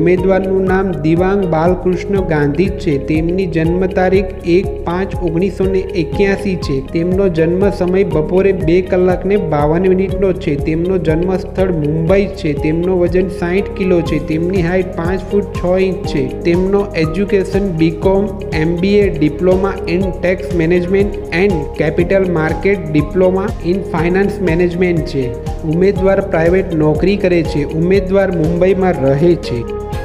ઉમેદવારનું નામ દિવાંગ બાલકૃષ્ણ ગાંધી છે। તેમની જન્મ તારીખ 1/5/1981 છે। તેમનો જન્મ સમય બપોરે 2:52 છે। તેમનો જન્મ સ્થળ મુંબઈ છે। તેમનો વજન 60 કિલો છે। તેમની હાઇટ 5 ફૂટ 6 ઇંચ છે। તેમનો education BCom, MBA, diploma in tax management and capital market, diploma in finance management છે। ઉમેદવાર પ્રાઇવેટ નોકરી કરે છે। ઉમેદવાર મુંબઈમાં રહે છે।